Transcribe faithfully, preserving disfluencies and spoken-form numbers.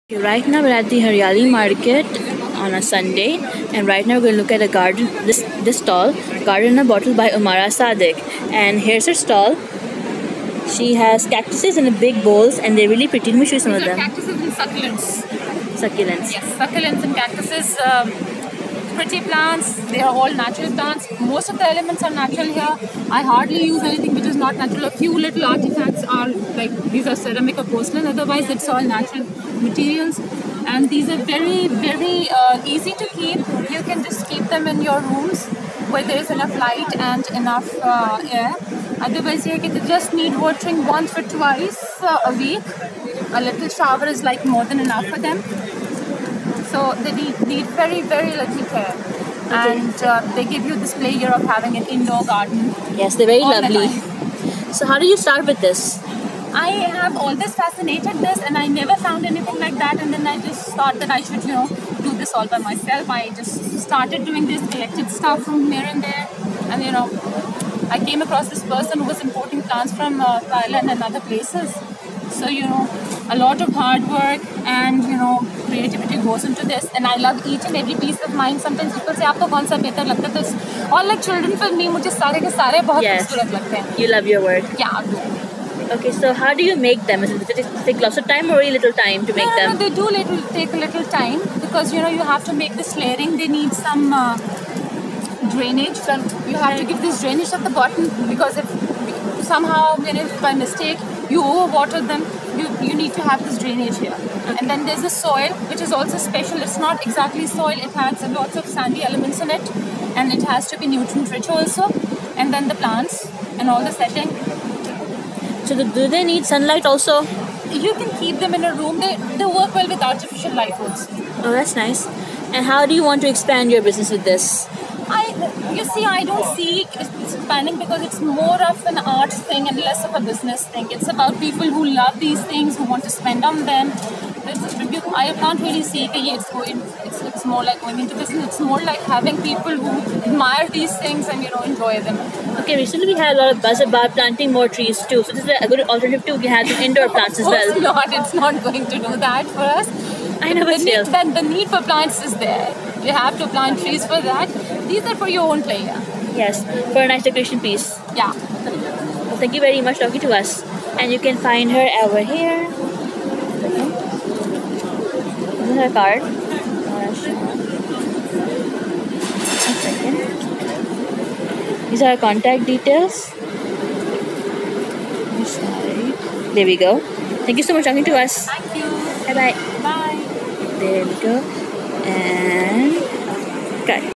Right now we're at the Haryali market on a Sunday, and right now we're going to look at a garden, this this stall, Garden in a Bottle by Ummarqh Saqid. And here's her stall. She has cactuses in a big bowls, and they're really pretty. Let me show you some These of are them. cactuses and succulents. Succulents. Yes, succulents and cactuses. Um, pretty plants. They are all natural plants. Most of the elements are natural here. I hardly use anything which is not natural. A few little artifacts are like these are ceramic or porcelain. Otherwise, it's all natural materials. And these are very, very uh, easy to keep. You can just keep them in your rooms where there is enough light and enough uh, air. Otherwise, you can just need watering once or twice uh, a week. A little shower is like more than enough for them. So they need, need very, very little care. Okay. And uh, they give you this pleasure of having an indoor garden. Yes, they're very all the lovely. time. So how did you start with this? I have always fascinated this, and I never found anything like that, and then I just thought that I should, you know, do this all by myself. I just started doing this, collected stuff from here and there, and you know, I came across this person who was importing plants from uh, Thailand and other places. So, you know, a lot of hard work and, you know, creativity goes into this, and I love each and every piece of mine. Sometimes people say, "Aapko kaun sa behtar lagta hai?" All like children for me, mujhe sare ke sare bahut खूबसूरत लगते हैं. You love your work. Yeah, I do. Okay, so how do you make them? Does it take lots of time or very little time to make no, them? No, they do little, take a little time because, you know, you have to make this layering. They need some uh, drainage. So you have to give this drainage at the bottom because if somehow, you know, by mistake, you overwater them, you, you need to have this drainage here. Okay. And then there's the soil, which is also special. It's not exactly soil. It has lots of sandy elements in it, and it has to be nutrient rich also. And then the plants and all the setting. So do they need sunlight also? You can keep them in a room. They, they work well with artificial light also. Oh, that's nice. And how do you want to expand your business with this? I, you see, I don't see it's expanding because it's more of an arts thing and less of a business thing. It's about people who love these things, who want to spend on them. It's, I can't really see that it's going. It's, it's more like going into business. It's more like having people who admire these things and, you know, enjoy them. Okay, recently we had a lot of buzz about planting more trees too. So this is a good alternative too. We had some indoor plants as well. Of course not. It's not going to do that for us. I know, but the still. need, then the need for plants is there. You have to plant trees for that. These are for your own pleasure. Yes, for a nice decoration piece. Yeah. Well, thank you very much for talking to us. And you can find her over here. This is her card. One second. These are her contact details. There we go. Thank you so much for talking to us. Thank you. Bye bye. Bye. There we go. And cut.